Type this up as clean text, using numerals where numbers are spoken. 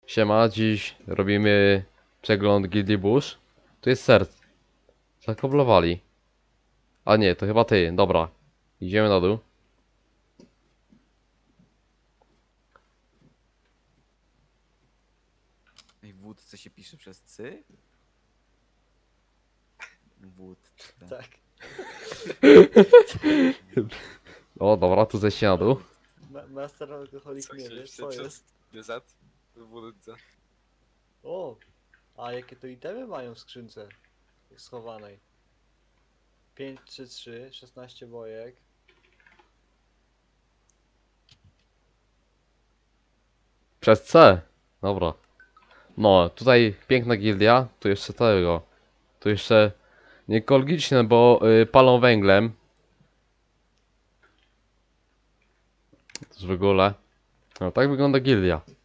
Siema, dziś robimy przegląd Gildii Bush. Tu jest serc. Zakoblowali. A nie, to chyba ty. Dobra. Idziemy na dół. Ej, wódce się pisze przez cy? Wódce. Tak. O, dobra, tu zejście na dół. Master alkoholik nie wiesz, co jest. DZ w wódce. O! A jakie to itemy mają w skrzynce schowanej? 5, 3, 3, 16 bojek. Przez C. Dobra. No, tutaj piękna gildia. Tu jeszcze tego. Tu jeszcze nieekologiczne, bo palą węglem. To już w ogóle. No, tak wygląda gildia.